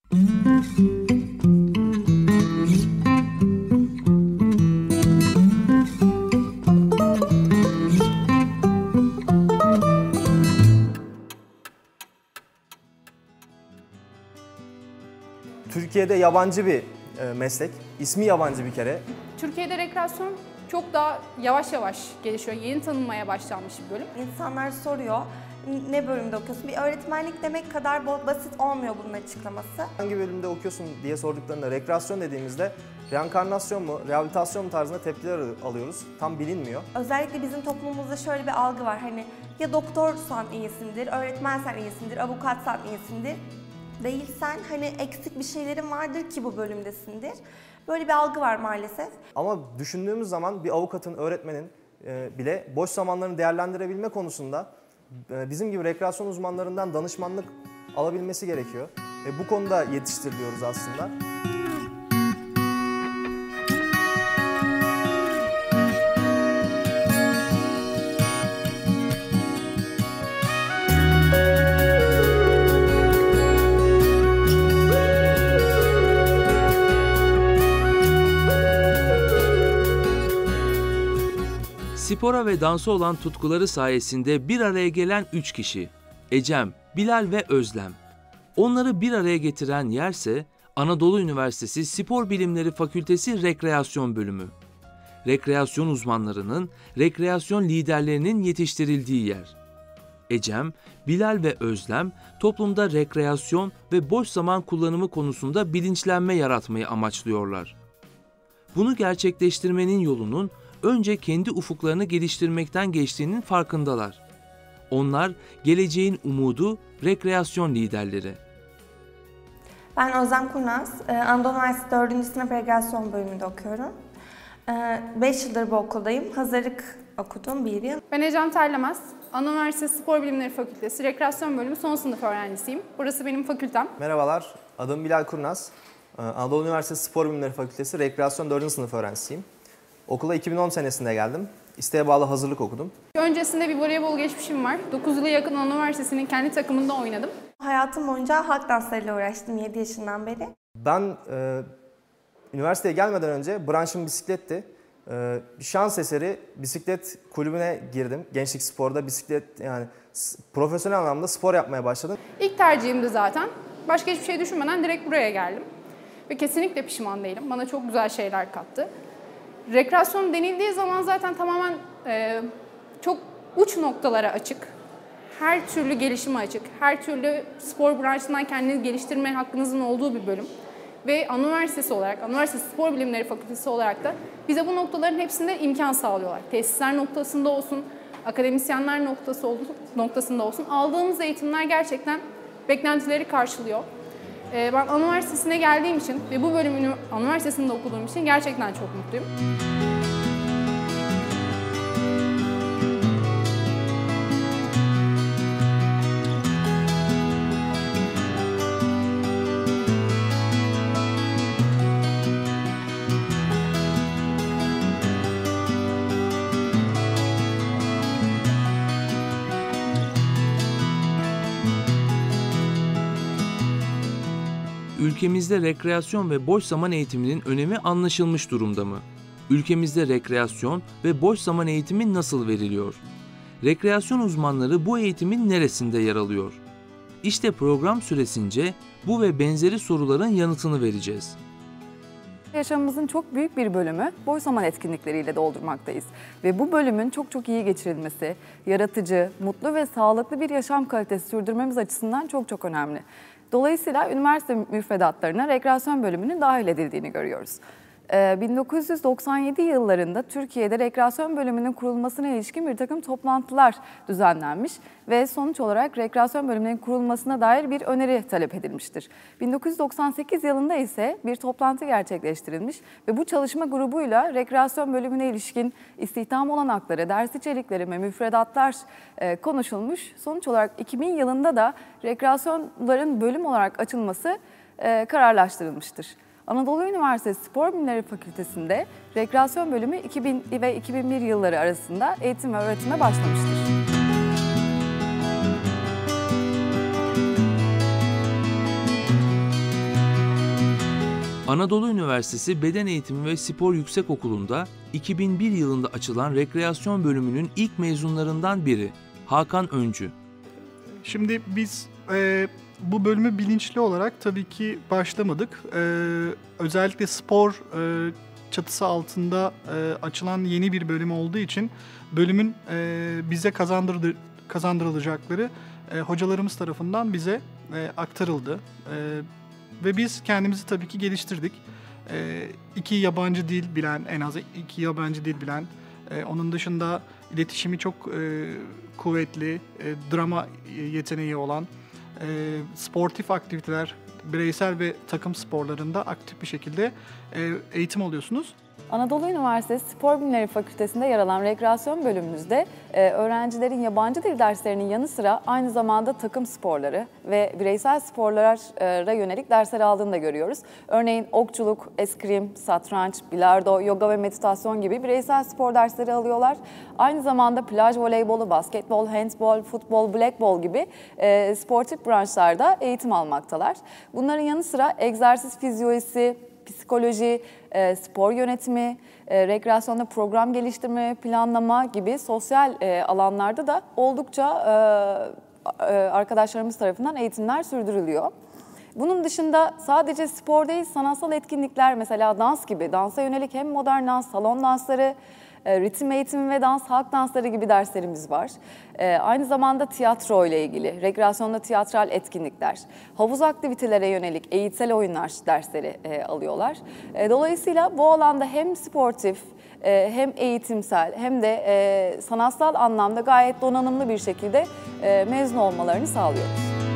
Türkiye'de yabancı bir meslek, ismi yabancı bir kere. Türkiye'de rekreasyon çok daha yavaş yavaş gelişiyor, yeni tanınmaya başlanmış bir bölüm. İnsanlar soruyor, ne bölümde okuyorsun? Bir öğretmenlik demek kadar basit olmuyor bunun açıklaması. Hangi bölümde okuyorsun diye sorduklarında rekreasyon dediğimizde reenkarnasyon mu, rehabilitasyon mu tarzında tepkiler alıyoruz. Tam bilinmiyor. Özellikle bizim toplumumuzda şöyle bir algı var. Hani ya doktorsan iyisindir, öğretmensen iyisindir, avukatsan iyisindir. Değilsen hani eksik bir şeylerin vardır ki bu bölümdesindir. Böyle bir algı var maalesef. Ama düşündüğümüz zaman bir avukatın, öğretmenin bile boş zamanlarını değerlendirebilme konusunda bizim gibi rekreasyon uzmanlarından danışmanlık alabilmesi gerekiyor. Bu konuda yetiştiriliyoruz aslında. Spora ve dansa olan tutkuları sayesinde bir araya gelen 3 kişi, Ecem, Bilal ve Özlem. Onları bir araya getiren yerse Anadolu Üniversitesi Spor Bilimleri Fakültesi Rekreasyon Bölümü. Rekreasyon uzmanlarının, rekreasyon liderlerinin yetiştirildiği yer. Ecem, Bilal ve Özlem toplumda rekreasyon ve boş zaman kullanımı konusunda bilinçlenme yaratmayı amaçlıyorlar. Bunu gerçekleştirmenin yolunun önce kendi ufuklarını geliştirmekten geçtiğinin farkındalar. Onlar geleceğin umudu, rekreasyon liderleri. Ben Özlem Kurnaz, Anadolu Üniversitesi 4. sınıf rekreasyon bölümünde okuyorum. 5 yıldır bu okuldayım, hazırlık okudum 1 yıl. Ben Ecem Terlemez, Anadolu Üniversitesi Spor Bilimleri Fakültesi Rekreasyon Bölümü son sınıf öğrencisiyim. Burası benim fakültem. Merhabalar, adım Bilal Kurnaz. Anadolu Üniversitesi Spor Bilimleri Fakültesi Rekreasyon 4. sınıf öğrencisiyim. Okula 2010 senesinde geldim. İsteğe bağlı hazırlık okudum. Öncesinde bir voleybol geçmişim var. 9 yıla yakın Anadolu Üniversitesi'nin kendi takımında oynadım. Hayatım boyunca halk danslarıyla uğraştım 7 yaşından beri. Ben üniversiteye gelmeden önce branşım bisikletti. Bir şans eseri bisiklet kulübüne girdim. Gençlik Spor'da bisiklet yani profesyonel anlamda spor yapmaya başladım. İlk tercihimdi zaten. Başka hiçbir şey düşünmeden direkt buraya geldim. Ve kesinlikle pişman değilim. Bana çok güzel şeyler kattı. Rekreasyon denildiği zaman zaten tamamen çok uç noktalara açık. Her türlü gelişime açık. Her türlü spor branşından kendinizi geliştirme hakkınızın olduğu bir bölüm. Ve Anadolu Üniversitesi olarak, Anadolu Üniversitesi Spor Bilimleri Fakültesi olarak da bize bu noktaların hepsinde imkan sağlıyorlar. Tesisler noktasında olsun, akademisyenler noktasında olsun. Aldığımız eğitimler gerçekten beklentileri karşılıyor. Ben Anadolu Üniversitesi'ne geldiğim için ve bu bölümü Anadolu Üniversitesi'nde okuduğum için gerçekten çok mutluyum. Ülkemizde rekreasyon ve boş zaman eğitiminin önemi anlaşılmış durumda mı? Ülkemizde rekreasyon ve boş zaman eğitimi nasıl veriliyor? Rekreasyon uzmanları bu eğitimin neresinde yer alıyor? İşte program süresince bu ve benzeri soruların yanıtını vereceğiz. Yaşamımızın çok büyük bir bölümü boş zaman etkinlikleriyle doldurmaktayız. Ve bu bölümün çok iyi geçirilmesi, yaratıcı, mutlu ve sağlıklı bir yaşam kalitesi sürdürmemiz açısından çok önemli. Dolayısıyla üniversite müfredatlarına rekreasyon bölümünün dahil edildiğini görüyoruz. 1997 yıllarında Türkiye'de rekreasyon bölümünün kurulmasına ilişkin bir takım toplantılar düzenlenmiş ve sonuç olarak rekreasyon bölümünün kurulmasına dair bir öneri talep edilmiştir. 1998 yılında ise bir toplantı gerçekleştirilmiş ve bu çalışma grubuyla rekreasyon bölümüne ilişkin istihdam olanakları, ders içerikleri ve müfredatlar konuşulmuş. Sonuç olarak 2000 yılında da rekreasyonların bölüm olarak açılması kararlaştırılmıştır. Anadolu Üniversitesi Spor Bilimleri Fakültesi'nde rekreasyon bölümü 2000 ve 2001 yılları arasında eğitim ve öğretime başlamıştır. Anadolu Üniversitesi Beden Eğitimi ve Spor Yüksekokulu'nda 2001 yılında açılan rekreasyon bölümünün ilk mezunlarından biri Hakan Öncü. Şimdi biz bu bölümü bilinçli olarak tabii ki başlamadık. Özellikle spor çatısı altında açılan yeni bir bölüm olduğu için bölümün bize kazandırılacakları hocalarımız tarafından bize aktarıldı. Ve biz kendimizi tabii ki geliştirdik. İki yabancı dil bilen, en az iki yabancı dil bilen, onun dışında iletişimi çok kuvvetli, drama yeteneği olan, sportif aktiviteler, bireysel ve takım sporlarında aktif bir şekilde eğitim alıyorsunuz. Anadolu Üniversitesi Spor Bilimleri Fakültesi'nde yer alan rekreasyon bölümümüzde öğrencilerin yabancı dil derslerinin yanı sıra aynı zamanda takım sporları ve bireysel sporlara yönelik dersler aldığını da görüyoruz. Örneğin okçuluk, eskrim, satranç, bilardo, yoga ve meditasyon gibi bireysel spor dersleri alıyorlar. Aynı zamanda plaj voleybolu, basketbol, handbol, futbol, blackball gibi sportif branşlarda eğitim almaktalar. Bunların yanı sıra egzersiz fizyolojisi, psikoloji, spor yönetimi, rekreasyonda program geliştirme, planlama gibi sosyal alanlarda da oldukça arkadaşlarımız tarafından eğitimler sürdürülüyor. Bunun dışında sadece spor değil, sanatsal etkinlikler, mesela dans gibi, dansa yönelik hem modern dans, salon dansları, ritim eğitimi ve dans, halk dansları gibi derslerimiz var. Aynı zamanda tiyatro ile ilgili, rekreasyonda tiyatral etkinlikler, havuz aktivitelere yönelik eğitsel oyunlar dersleri alıyorlar. Dolayısıyla bu alanda hem sportif, hem eğitimsel hem de sanatsal anlamda gayet donanımlı bir şekilde mezun olmalarını sağlıyoruz.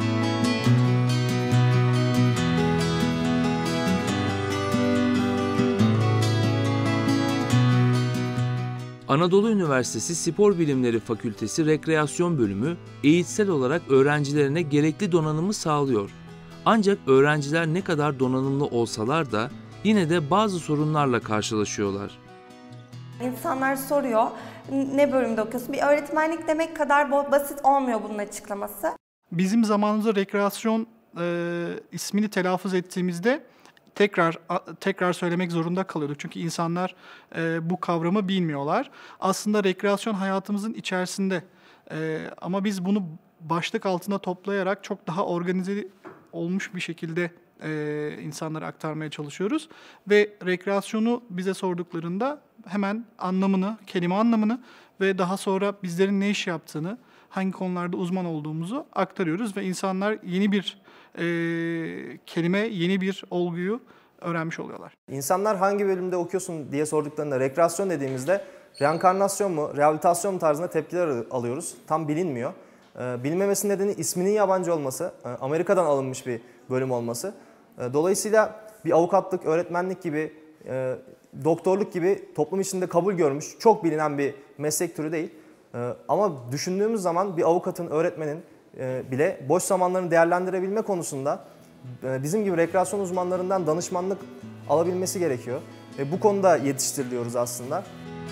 Anadolu Üniversitesi Spor Bilimleri Fakültesi Rekreasyon Bölümü eğitsel olarak öğrencilerine gerekli donanımı sağlıyor. Ancak öğrenciler ne kadar donanımlı olsalar da yine de bazı sorunlarla karşılaşıyorlar. İnsanlar soruyor, ne bölümde okuyorsun? Bir öğretmenlik demek kadar basit olmuyor bunun açıklaması. Bizim zamanımızda rekreasyon ismini telaffuz ettiğimizde tekrar söylemek zorunda kalıyorduk. Çünkü insanlar bu kavramı bilmiyorlar. Aslında rekreasyon hayatımızın içerisinde. Ama biz bunu başlık altında toplayarak çok daha organize olmuş bir şekilde insanlara aktarmaya çalışıyoruz. Ve rekreasyonu bize sorduklarında hemen anlamını, kelime anlamını ve daha sonra bizlerin ne iş yaptığını, hangi konularda uzman olduğumuzu aktarıyoruz. Ve insanlar yeni bir kelime, yeni bir olguyu öğrenmiş oluyorlar. İnsanlar hangi bölümde okuyorsun diye sorduklarında rekreasyon dediğimizde reenkarnasyon mu, rehabilitasyon mu tarzında tepkiler alıyoruz. Tam bilinmiyor. Bilinmemesinin nedeni isminin yabancı olması, Amerika'dan alınmış bir bölüm olması. Dolayısıyla bir avukatlık, öğretmenlik gibi, doktorluk gibi toplum içinde kabul görmüş, çok bilinen bir meslek türü değil. Ama düşündüğümüz zaman bir avukatın, öğretmenin bile boş zamanlarını değerlendirebilme konusunda bizim gibi rekreasyon uzmanlarından danışmanlık alabilmesi gerekiyor. Bu konuda yetiştiriliyoruz aslında.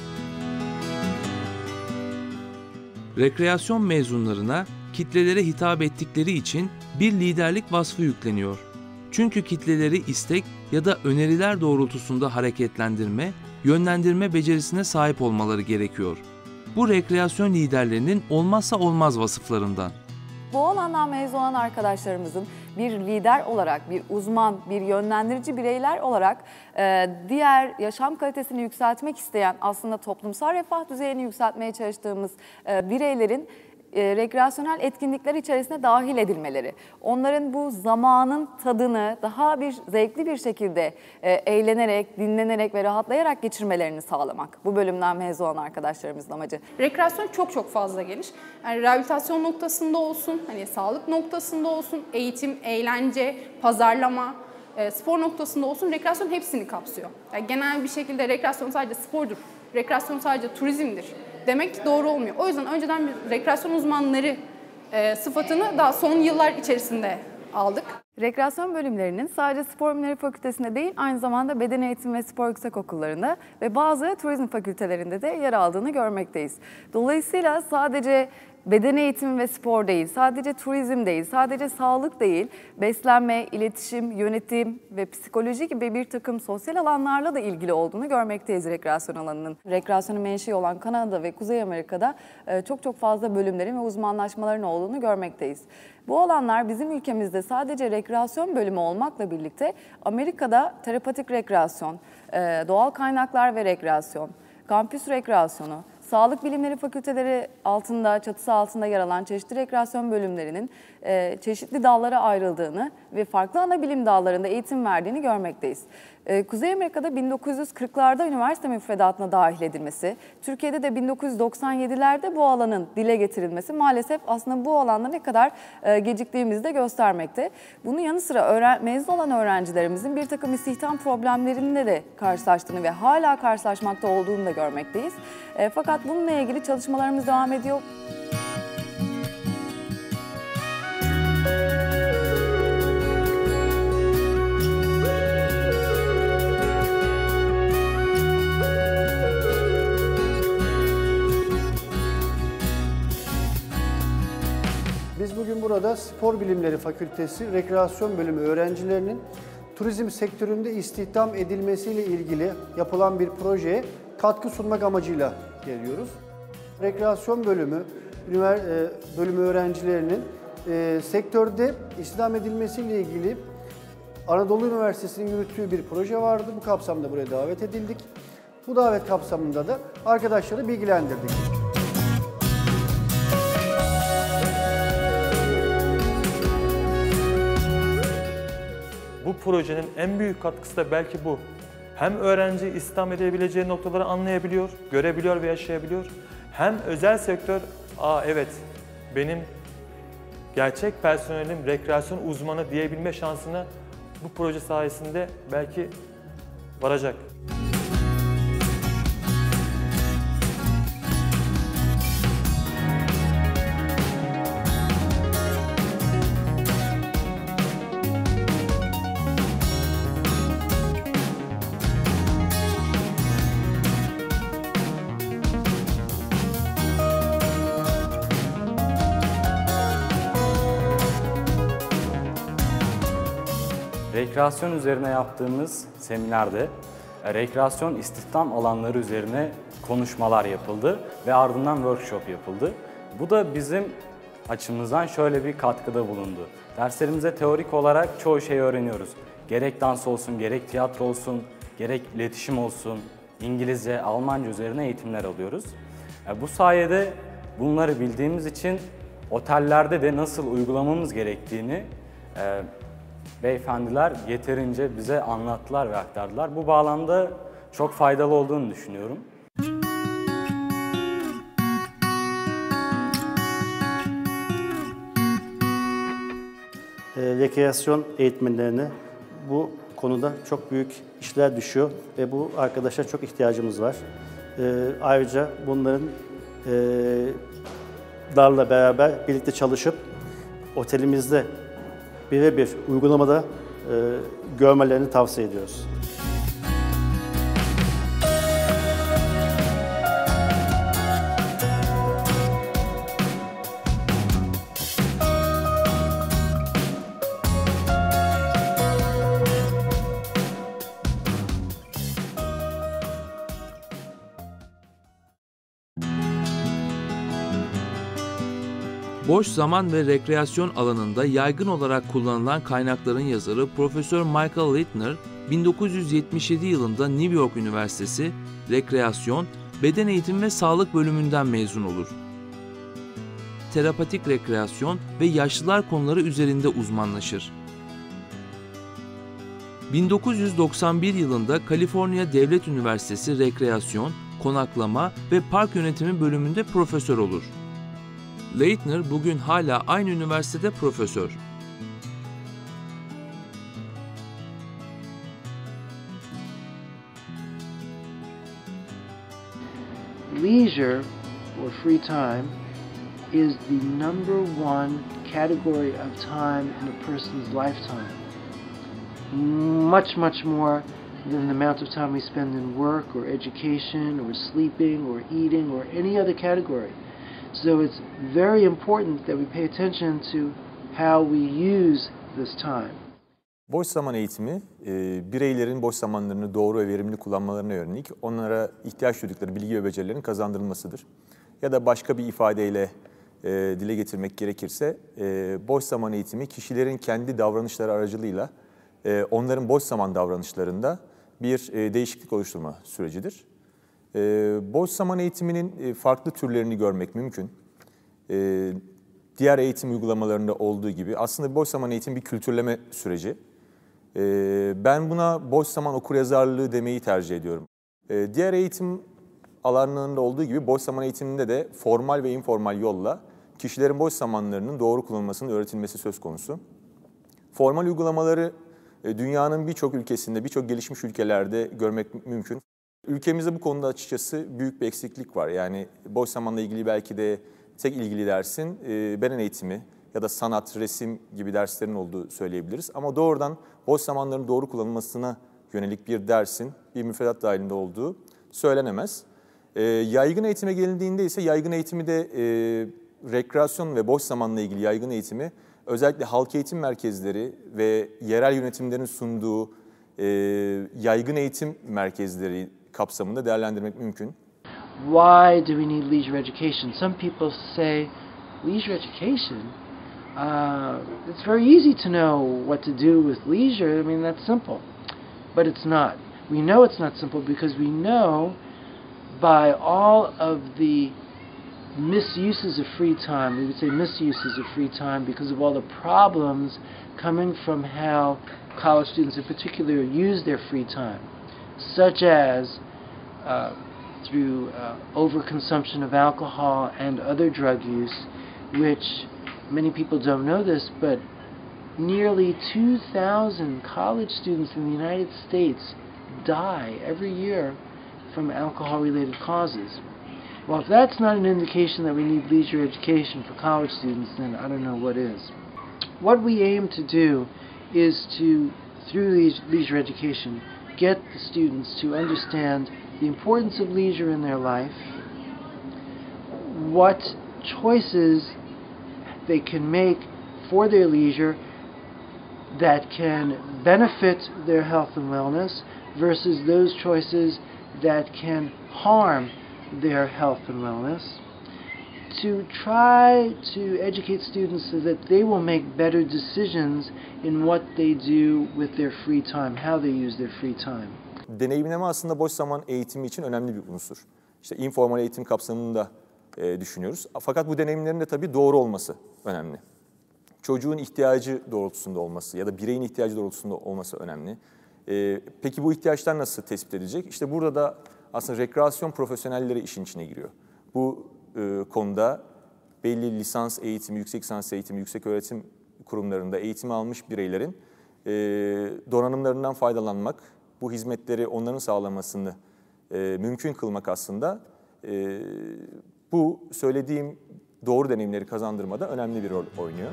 Rekreasyon mezunlarına kitlelere hitap ettikleri için bir liderlik vasfı yükleniyor. Çünkü kitleleri istek ya da öneriler doğrultusunda hareketlendirme, yönlendirme becerisine sahip olmaları gerekiyor. Bu rekreasyon liderlerinin olmazsa olmaz vasıflarından. Bu alandan mezun olan arkadaşlarımızın bir lider olarak, bir uzman, bir yönlendirici bireyler olarak diğer yaşam kalitesini yükseltmek isteyen, aslında toplumsal refah düzeyini yükseltmeye çalıştığımız bireylerin rekreasyonel etkinlikler içerisine dahil edilmeleri, onların bu zamanın tadını daha bir zevkli bir şekilde eğlenerek, dinlenerek ve rahatlayarak geçirmelerini sağlamak. Bu bölümden mezun olan arkadaşlarımızın amacı. Rekreasyon çok fazla geniş. Yani rehabilitasyon noktasında olsun, hani sağlık noktasında olsun, eğitim, eğlence, pazarlama, spor noktasında olsun, rekreasyon hepsini kapsıyor. Yani genel bir şekilde rekreasyon sadece spordur, rekreasyon sadece turizmdir demek doğru olmuyor. O yüzden önceden bir rekreasyon uzmanları sıfatını daha son yıllar içerisinde aldık. Rekreasyon bölümlerinin sadece Spor Bilimleri Fakültesi'nde değil, aynı zamanda Beden Eğitimi ve Spor Yüksekokullarında ve bazı turizm fakültelerinde de yer aldığını görmekteyiz. Dolayısıyla sadece beden eğitimi ve spor değil, sadece turizm değil, sadece sağlık değil, beslenme, iletişim, yönetim ve psikoloji gibi bir takım sosyal alanlarla da ilgili olduğunu görmekteyiz rekreasyon alanının. Rekreasyonun menşei olan Kanada ve Kuzey Amerika'da çok fazla bölümlerin ve uzmanlaşmaların olduğunu görmekteyiz. Bu alanlar bizim ülkemizde sadece rekreasyon bölümü olmakla birlikte Amerika'da terapatik rekreasyon, doğal kaynaklar ve rekreasyon, kampüs rekreasyonu, sağlık bilimleri fakülteleri çatısı altında yer alan çeşitli rekreasyon bölümlerinin çeşitli dallara ayrıldığını ve farklı ana bilim dallarında eğitim verdiğini görmekteyiz. Kuzey Amerika'da 1940'larda üniversite müfredatına dahil edilmesi, Türkiye'de de 1997'lerde bu alanın dile getirilmesi maalesef aslında bu alanda ne kadar geciktiğimizi de göstermekte. Bunun yanı sıra mezun olan öğrencilerimizin bir takım istihdam problemlerinde de karşılaştığını ve hala karşılaşmakta olduğunu da görmekteyiz. Fakat bununla ilgili çalışmalarımız devam ediyor. Biz bugün burada Spor Bilimleri Fakültesi Rekreasyon Bölümü öğrencilerinin turizm sektöründe istihdam edilmesiyle ilgili yapılan bir projeye katkı sunmak amacıyla geliyoruz. Rekreasyon bölümü öğrencilerinin sektörde istihdam edilmesiyle ilgili Anadolu Üniversitesi'nin yürüttüğü bir proje vardı. Bu kapsamda buraya davet edildik. Bu davet kapsamında da arkadaşları bilgilendirdik. Bu projenin en büyük katkısı da belki bu. Hem öğrenci istihdam edebileceği noktaları anlayabiliyor, görebiliyor ve yaşayabiliyor. Hem özel sektör, evet benim gerçek personelim rekreasyon uzmanı diyebilme şansına bu proje sayesinde belki varacak. Rekreasyon üzerine yaptığımız seminerde rekreasyon istihdam alanları üzerine konuşmalar yapıldı ve ardından workshop yapıldı. Bu da bizim açımızdan şöyle bir katkıda bulundu. Derslerimize teorik olarak çoğu şeyi öğreniyoruz. Gerek dans olsun, gerek tiyatro olsun, gerek iletişim olsun, İngilizce, Almanca üzerine eğitimler alıyoruz. Bu sayede bunları bildiğimiz için otellerde de nasıl uygulamamız gerektiğini beyefendiler yeterince bize anlattılar ve aktardılar. Bu bağlamda çok faydalı olduğunu düşünüyorum. Rekreasyon eğitmenlerine bu konuda çok büyük işler düşüyor ve bu arkadaşlara çok ihtiyacımız var. Ayrıca bunların darla beraber birlikte çalışıp otelimizde birebir uygulamada görmelerini tavsiye ediyoruz. Boş zaman ve rekreasyon alanında yaygın olarak kullanılan kaynakların yazarı Profesör Michael Leitner, 1977 yılında New York Üniversitesi Rekreasyon, Beden Eğitimi ve Sağlık bölümünden mezun olur. Terapatik rekreasyon ve yaşlılar konuları üzerinde uzmanlaşır. 1991 yılında Kaliforniya Devlet Üniversitesi Rekreasyon, Konaklama ve Park Yönetimi bölümünde profesör olur. Leitner bugün hala aynı üniversitede profesör. Leisure or free time is the number one category of time in a person's lifetime. Much more than the amount of time we spend in work or education or sleeping or eating or any other category. So it's very important that we pay attention to how we use this time. Boş zaman eğitimi, bireylerin boş zamanlarını doğru ve verimli kullanmalarına yönelik onlara ihtiyaç duydukları bilgi ve becerilerin kazandırılmasıdır. Ya da başka bir ifadeyle dile getirmek gerekirse, boş zaman eğitimi kişilerin kendi davranışları aracılığıyla onların boş zaman davranışlarında bir değişiklik oluşturma sürecidir. Boş zaman eğitiminin farklı türlerini görmek mümkün. Diğer eğitim uygulamalarında olduğu gibi aslında boş zaman eğitimi bir kültürleme süreci. Ben buna boş zaman okuryazarlığı demeyi tercih ediyorum. Diğer eğitim alanlarında olduğu gibi boş zaman eğitiminde de formal ve informal yolla kişilerin boş zamanlarının doğru kullanılmasının öğretilmesi söz konusu. Formal uygulamaları dünyanın birçok ülkesinde, birçok gelişmiş ülkelerde görmek mümkün. Ülkemizde bu konuda açıkçası büyük bir eksiklik var. Yani boş zamanla ilgili belki de tek ilgili dersin beden eğitimi ya da sanat, resim gibi derslerin olduğu söyleyebiliriz. Ama doğrudan boş zamanların doğru kullanılmasına yönelik bir dersin bir müfredat dahilinde olduğu söylenemez. Yaygın eğitime gelindiğinde ise yaygın eğitimi de rekreasyon ve boş zamanla ilgili yaygın eğitimi özellikle halk eğitim merkezleri ve yerel yönetimlerin sunduğu yaygın eğitim merkezleri kapsamında değerlendirmek mümkün. Why do we need leisure education? Some people say, leisure education? It's very easy to know what to do with leisure. I mean, that's simple. But it's not. We know it's not simple because we know by all of the misuses of free time, we would say misuses of free time because of all the problems coming from how college students in particular use their free time, such as through overconsumption of alcohol and other drug use, which many people don't know this, but nearly 2,000 college students in the United States die every year from alcohol-related causes. Well, if that's not an indication that we need leisure education for college students, then I don't know what is. What we aim to do is to, through leisure education, get the students to understand the importance of leisure in their life, what choices they can make for their leisure that can benefit their health and wellness versus those choices that can harm their health and wellness, to try to educate students so that they will make better decisions in what they do with their free time, how they use their free time. Deneyimleme aslında boş zaman eğitimi için önemli bir unsur. İşte informal eğitim kapsamında düşünüyoruz. Fakat bu deneyimlerin de tabii doğru olması önemli. Çocuğun ihtiyacı doğrultusunda olması ya da bireyin ihtiyacı doğrultusunda olması önemli. Peki bu ihtiyaçlar nasıl tespit edilecek? İşte burada da aslında rekreasyon profesyonelleri işin içine giriyor. Bu konuda belli lisans eğitimi, yüksek lisans eğitimi, yüksek öğretim kurumlarında eğitim almış bireylerin donanımlarından faydalanmak, bu hizmetleri onların sağlamasını mümkün kılmak aslında bu söylediğim doğru deneyimleri kazandırmada önemli bir rol oynuyor.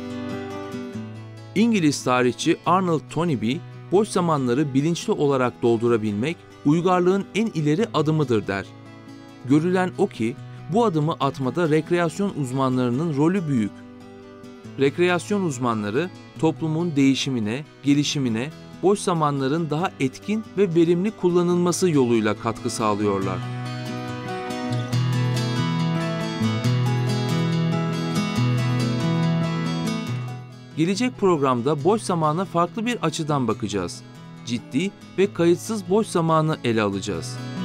İngiliz tarihçi Arnold Toynbee, boş zamanları bilinçli olarak doldurabilmek, uygarlığın en ileri adımıdır der. Görülen o ki, bu adımı atmada rekreasyon uzmanlarının rolü büyük. Rekreasyon uzmanları, toplumun değişimine, gelişimine, boş zamanların daha etkin ve verimli kullanılması yoluyla katkı sağlıyorlar. Gelecek programda boş zamana farklı bir açıdan bakacağız. Ciddi ve kayıtsız boş zamanı ele alacağız.